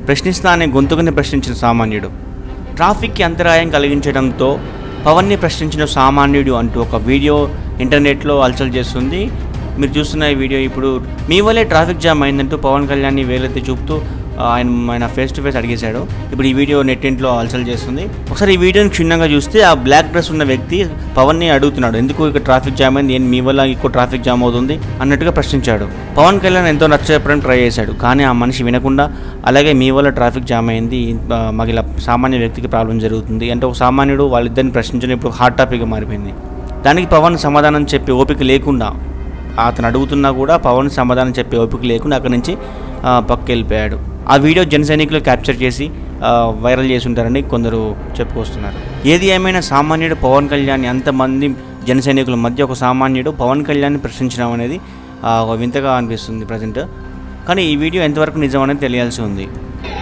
ప్రశ్నిస్తానే గొంతుకుని ప్రశ్నించిన సామాన్యుడు. ట్రాఫిక్కి అంతరాయం కలిగించడంతో పవన్ని ప్రశ్నించిన సామాన్యుడు అంటూ ఒక వీడియో ఇంటర్నెట్లో హల్చల్ చేస్తుంది. మీరు చూస్తున్న ఈ వీడియో ఇప్పుడు మీ వల్లే ట్రాఫిక్ జామ్ అయిందంటూ పవన్ కళ్యాణ్ని వేలెత్తి చూపుతూ ఆయన ఫేస్ టు ఫేస్ అడిగేశాడు. ఇప్పుడు ఈ వీడియో నెట్టింట్లో హల్చల్ చేస్తుంది. ఒకసారి ఈ వీడియోని క్షుణ్ణంగా చూస్తే ఆ బ్లాక్ డ్రెస్ ఉన్న వ్యక్తి పవన్ని అడుగుతున్నాడు, ఎందుకు ఇక్కడ ట్రాఫిక్ జామ్ అయింది, మీ వల్ల ఎక్కువ ట్రాఫిక్ జామ్ అవుతుంది అన్నట్టుగా ప్రశ్నించాడు. పవన్ కళ్యాణ్ ఎంతో నచ్చజెప్పడానికి ట్రై చేశాడు, కానీ ఆ మనిషి వినకుండా అలాగే మీ వల్ల ట్రాఫిక్ జామ్ అయింది, మాకు ఇలా సామాన్య వ్యక్తికి ప్రాబ్లం జరుగుతుంది అంటే ఒక సామాన్యుడు వాళ్ళిద్దరిని ప్రశ్నించడం ఇప్పుడు హాట్ టాపిక్గా మారిపోయింది. దానికి పవన్ సమాధానం చెప్పే ఓపిక లేకుండా, అతను అడుగుతున్నా కూడా పవన్ సమాధానం చెప్పే ఓపిక లేకుండా అక్కడి నుంచి పక్కకి వెళ్ళిపోయాడు. ఆ వీడియో జన సైనికులు క్యాప్చర్ చేసి వైరల్ చేసి ఉంటారని కొందరు చెప్పుకొస్తున్నారు. ఏది ఏమైనా సామాన్యుడు పవన్ కళ్యాణ్ అంతమంది జన సైనికుల మధ్య ఒక సామాన్యుడు పవన్ కళ్యాణ్ని ప్రశ్నించడం అనేది వింతగా అనిపిస్తుంది ప్రజెంట్. కానీ ఈ వీడియో ఎంతవరకు నిజం అనేది తెలియాల్సి ఉంది.